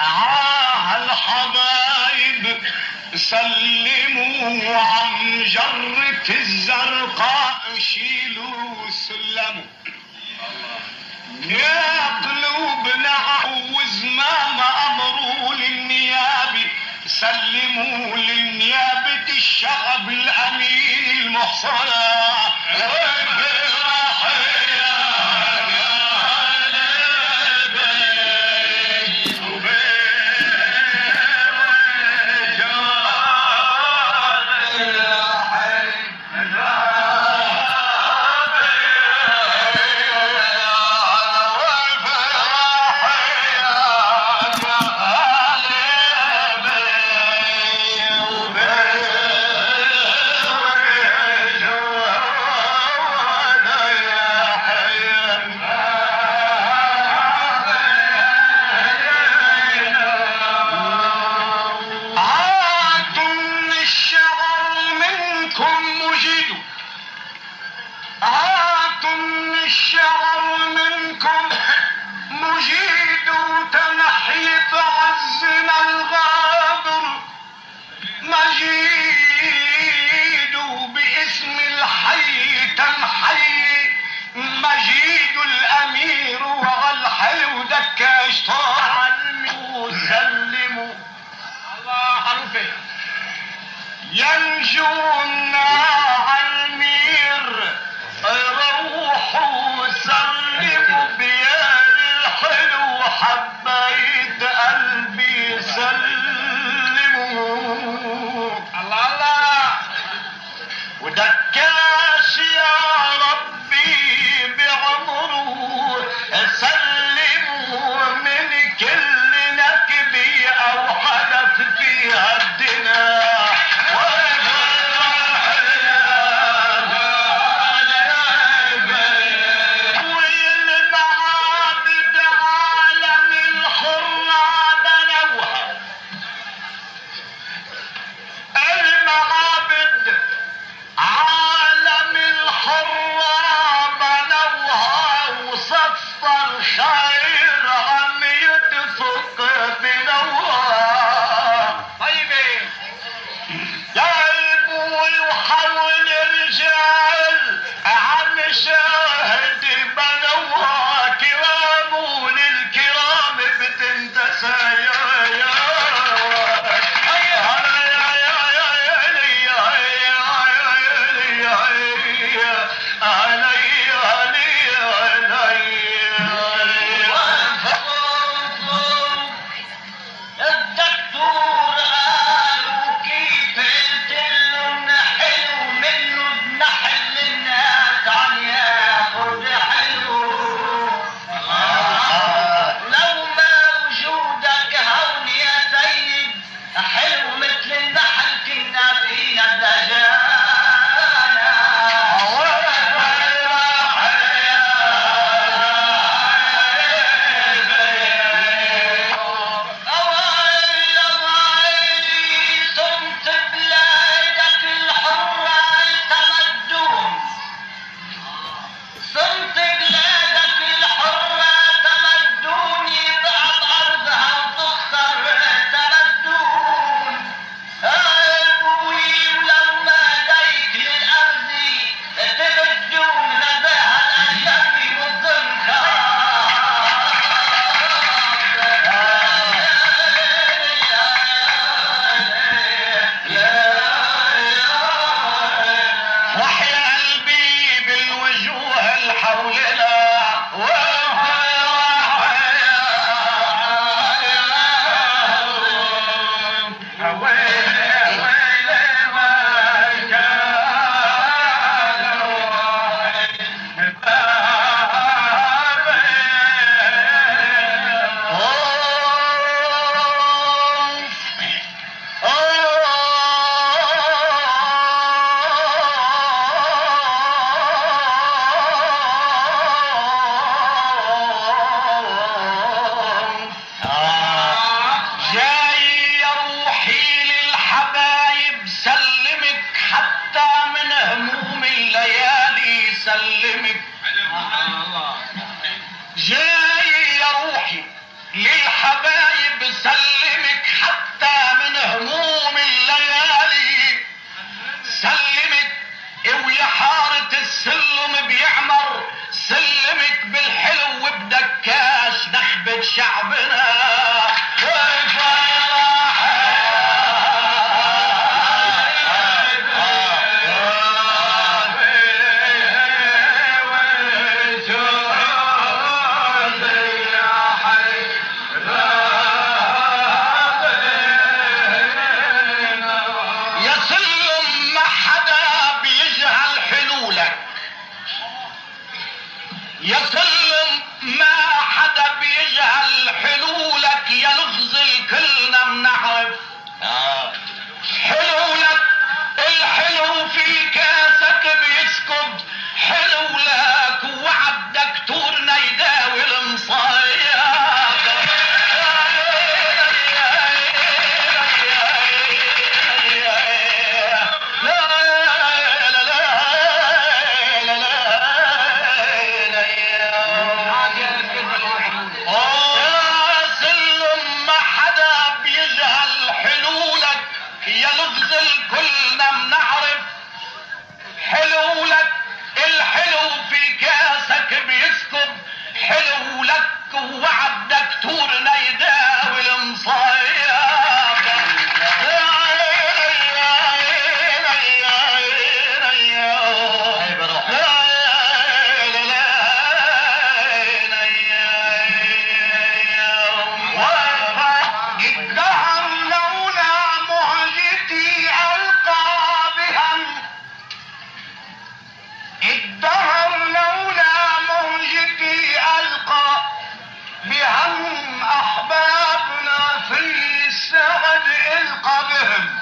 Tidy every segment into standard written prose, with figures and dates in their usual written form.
الحبايب سلموا عن جرة الزرقاء شيلوا سلموا يا قلوبنا عوز ما أمروا للنيابة سلموا للنيابة الشعب الأمين المحصنة مجيد الامير والحلو دكاش علموا سلموا الله حرفه ينجونا عالمير روحوا سلموا بيار الحلو حبيت قلبي سلموا الله الله ودكاش يا ربي بعمره سلموا من كل نكبي او حدث فيها الدنا شعبنا يا سلم ما حدا بيجهل حلولك يا لغز الكلنا منعرف حلولك الحلو في كاسك بيسكب حلولك وعد دكتورنا يداوي المصايب كلنا منعرف حلولك الحلو في كاسك بيسكب حلولك وعد دكتورنا يداوي المصايب بهم أحبابنا في السعد القى بهم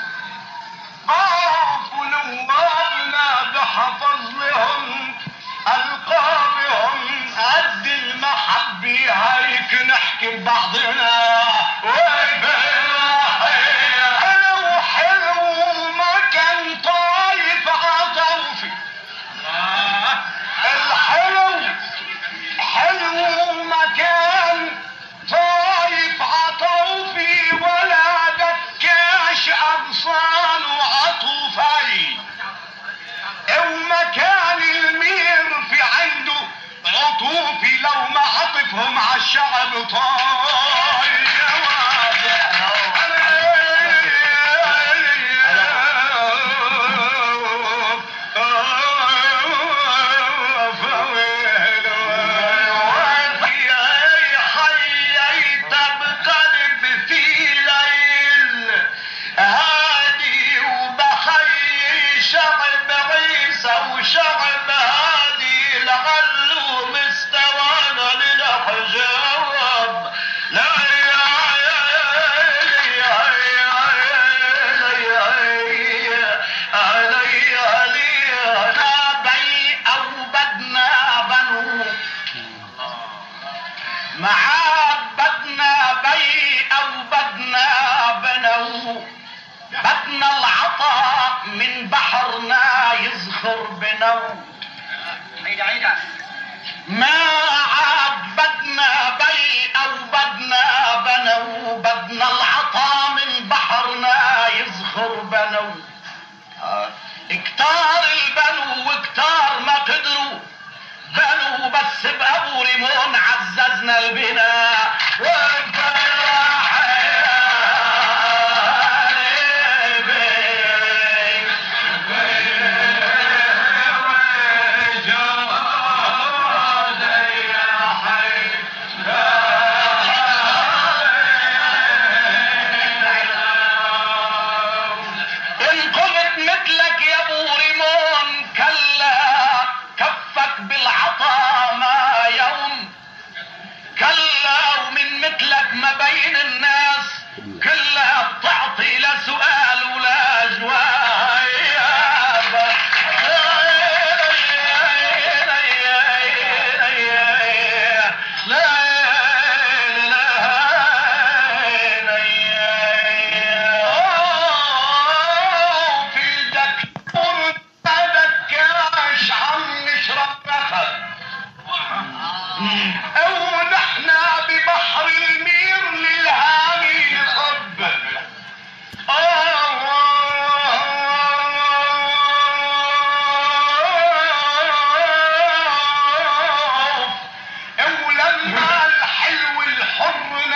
نوابنا بحفظ لهم ألقى بهم قد المحبة هيك نحكي ببعضنا حلو حلو ما كان طايف عطوفي الحلو حلو مكان طايف عطوفي ولا دكاش أغصان وعطوفي ومكان المير في عنده عطوفي لو ما عطفهم عالشعب طايف وشعب هادي لعله مستوانا للحجاب لا بي او بدنا بنو بدنا بي او بدنا بنو بدنا العطاء من بحرنا يزخر بنو ما عاد بدنا بي او بدنا بنو بدنا العطاء من بحرنا يزخر بنو اكتار البنو واكتار ما قدروا بنو بس بأبو ريمون عززنا البناء بالعطاء ما يوم كلا ومن مثلك ما بين الناس كلها بتعطي لسؤال ولا جواب في دكتور دكاش عم نشرب ونحن ببحر المير للهامي نصب ولما الحلو الحر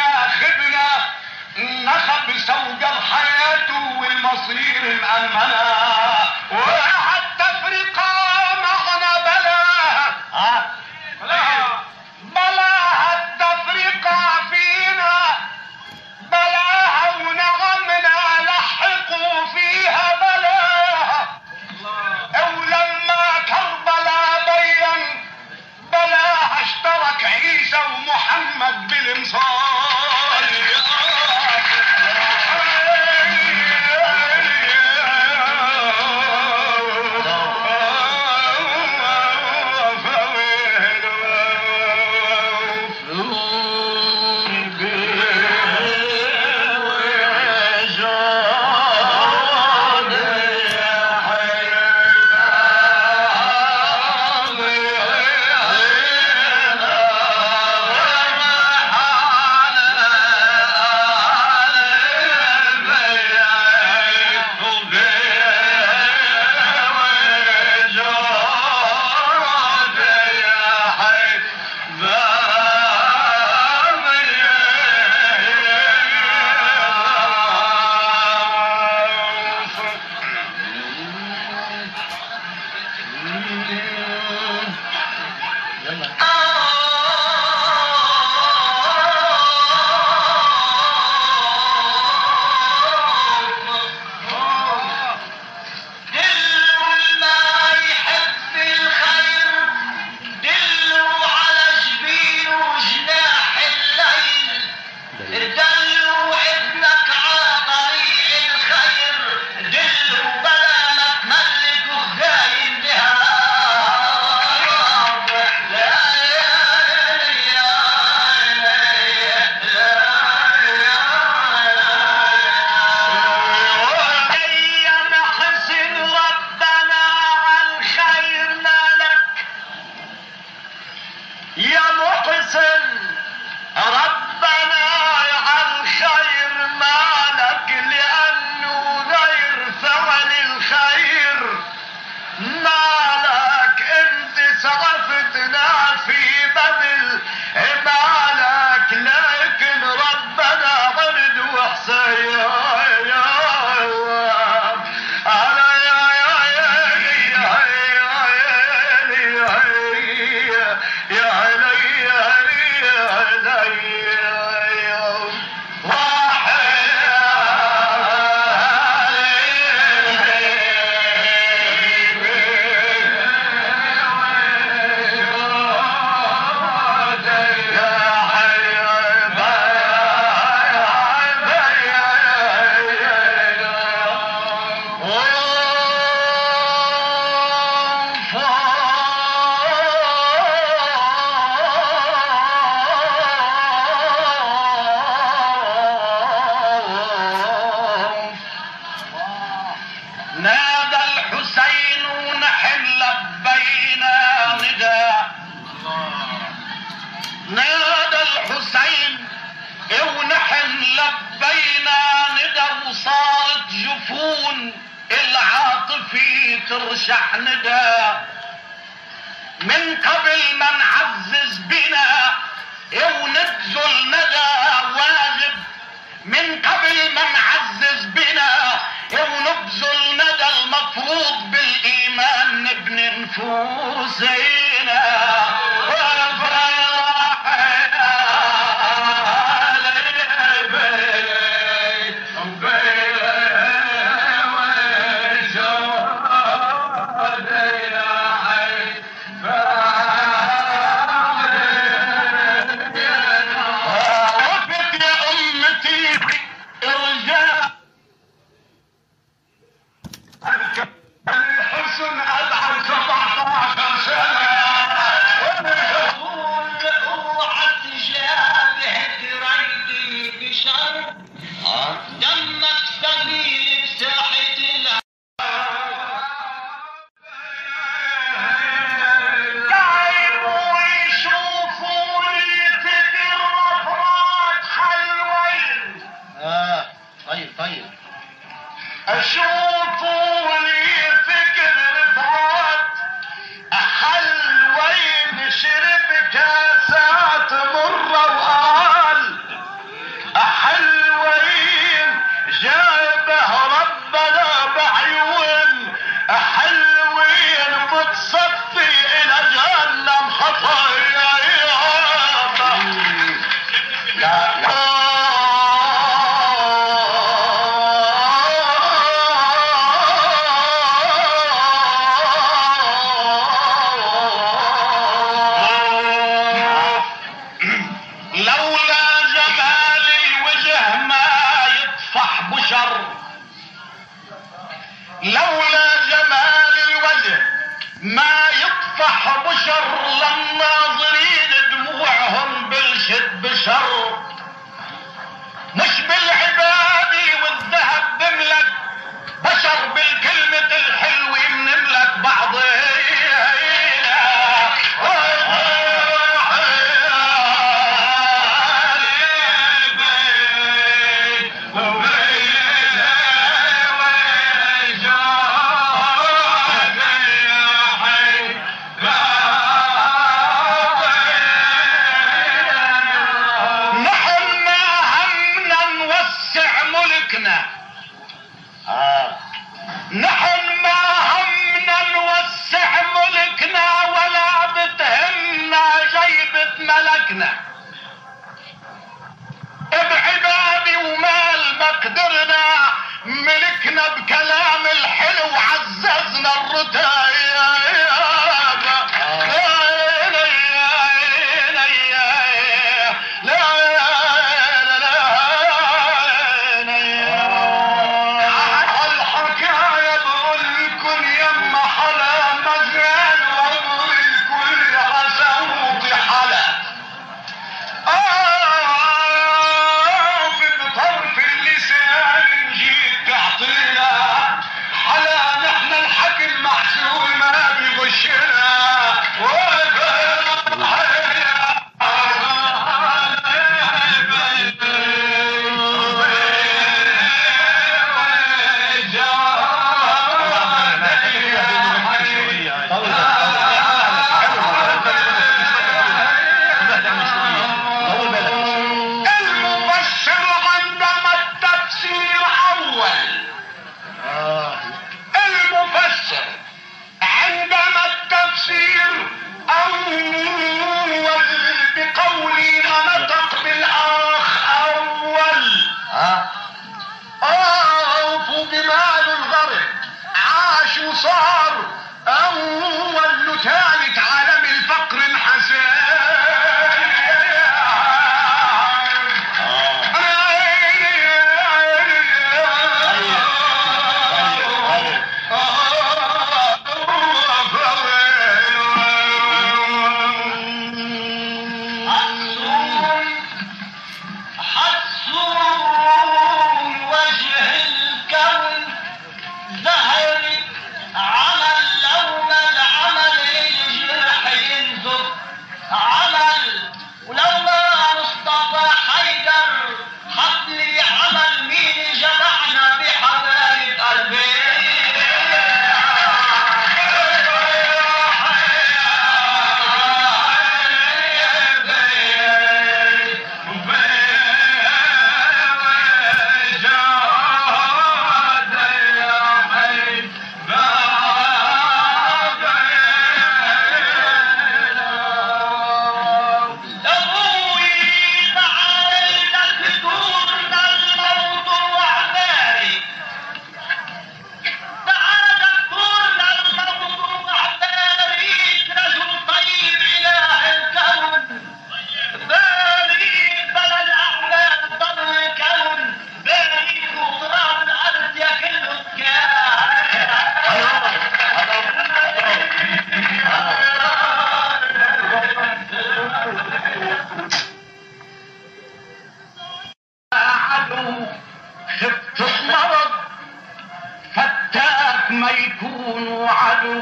ترشح ندى من قبل ما نعزز بنا ونبذل ندى واجب من قبل ما نعزز بنا ونبذل ندى المفروض بالايمان نبني نفوسنا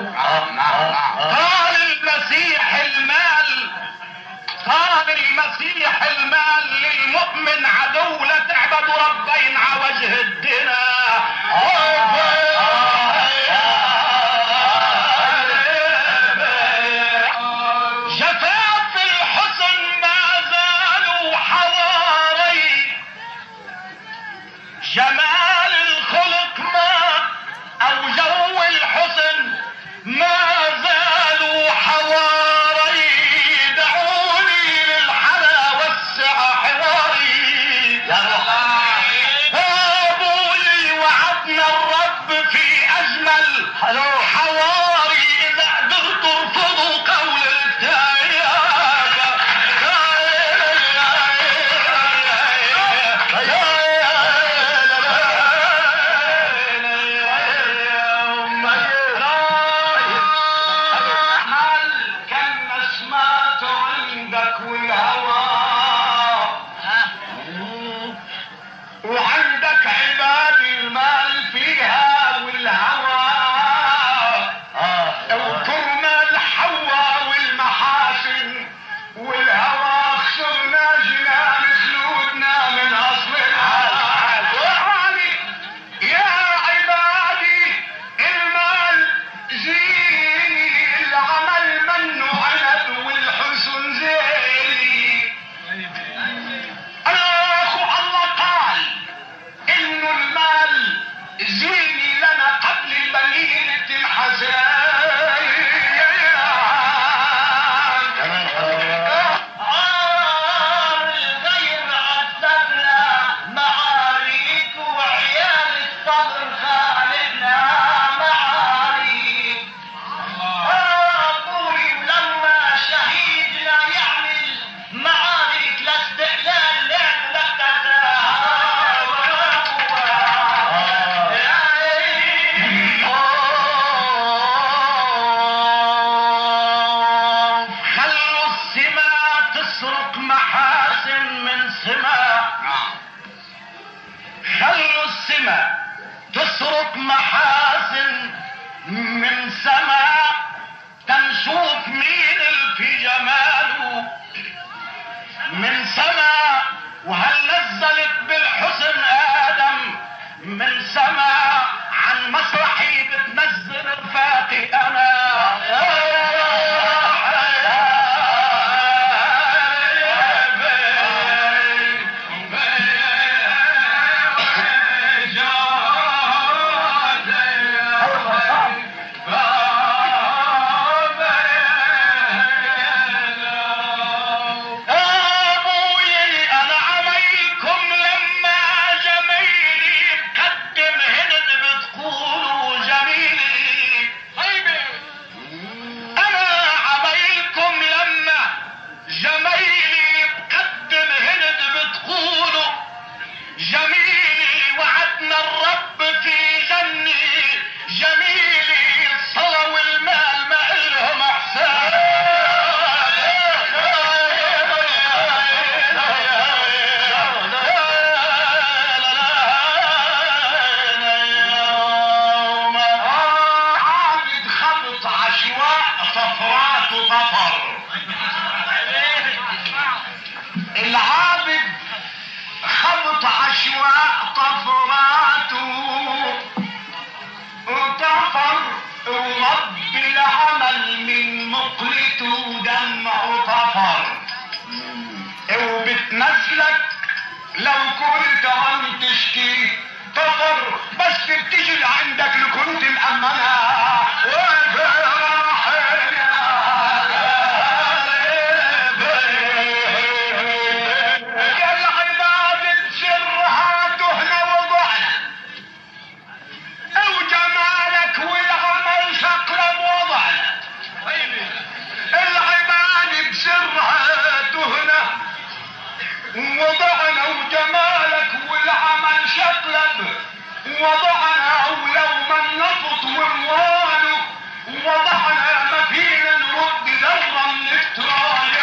قال المسيح المال، قال المسيح المال للمؤمن عدو، لا تعبدوا ربين على وجه الدنا. جفاف الحسن ما زالوا حواري، جمال الخلق ما او جو الحسن ما زالوا حواري. دعوني للحلا والسعة حواري يا ابوي، وعدنا الرب في اجمل حواري. اذا قدرت ارفضوا قول وعندك عباد المال فيها والهوى، وكرمال حوا والمحاسن والهوى خسرنا جنان خلودنا من اصل الحال. يا عبادي المال زيني، العمل منه عنب والحسن زيني. انا اخو الله قال انه المال زيني لنا قبل الملينة الحزان. غير عذبنا معاريك، وعيال الصبر خالدنا معاريك. ابوي ولما شهيدنا يعمل معارك لاستحلال لعب خلوا السما تسرق محاسن من سما، خلوا السما تسرق محاسن من سما، تنشوف مين في جماله من سما. وهل نزلت بالحسن ادم من سما، عن مسرحي بتنزل رفاقي انا. جميلي وعدنا الرب في جني، جميلي الصلاة والمال ما إلهم احسان. عابد خبط عشواء صفرات وطفر، العابد خبط عشواء طفرات وطفر، ورب العمل من مقلته دمع طفر. وبتنزلك لو كنت عم تشكي طفر، بس بتجي لعندك لكنت مأمنها وضعنا وجمالك والعمل شقلب، وضعنا ولو من نفط ومواله، وضعنا ما فينا نرد ذرة من التراب.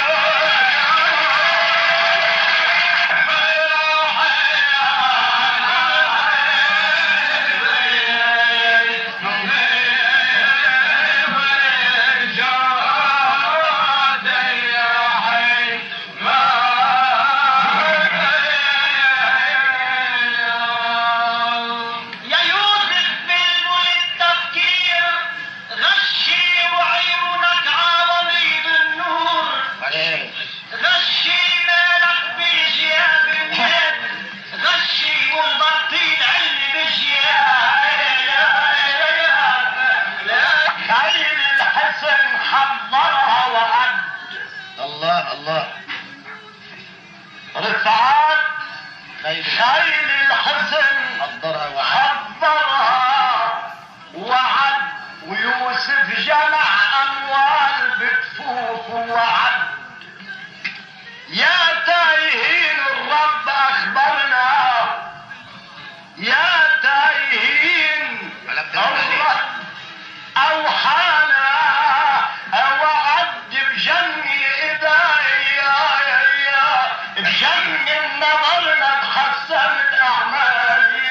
جمع اموال بتفوت وعد. يا تايهين الرب اخبرنا، يا تايهين الرب اوحانا وعد بجني ايديا بجني نظرنا بحسنت اعمالي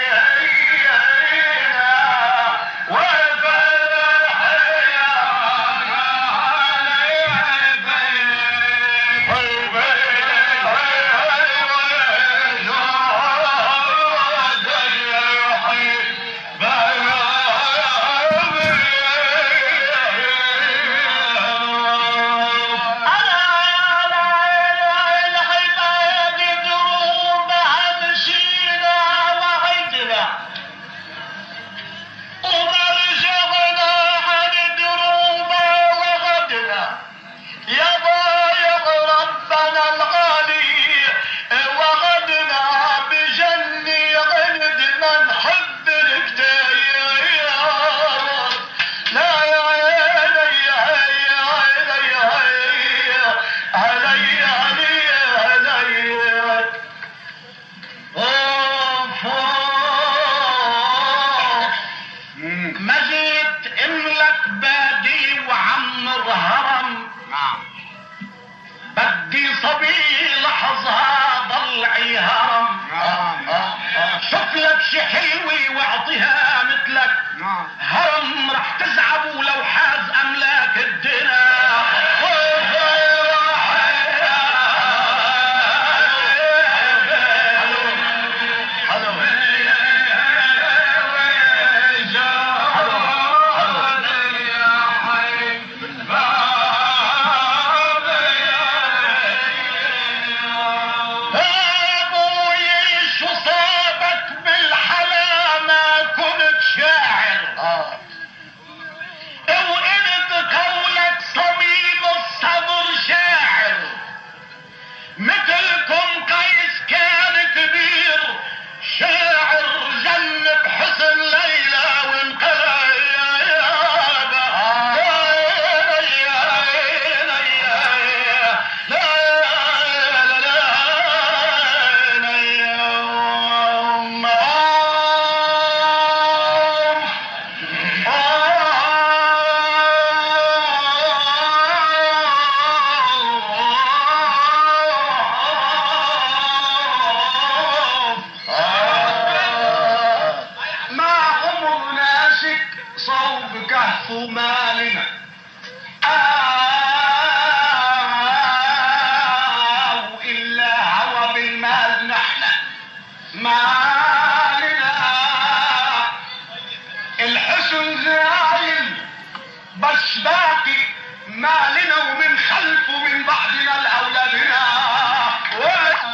شي حلوة واعطيها مثلك هرم رح تزعب ولو حاز املاك الدنا. مثلكم قيس كان كبير شاعر جنب حسن ليلى وانقلب صوب كهف مالنا إلا هوى بالمال نحن مالنا الحسن زايل بس باقي مالنا ومن خلفه من بعدنا لأولادنا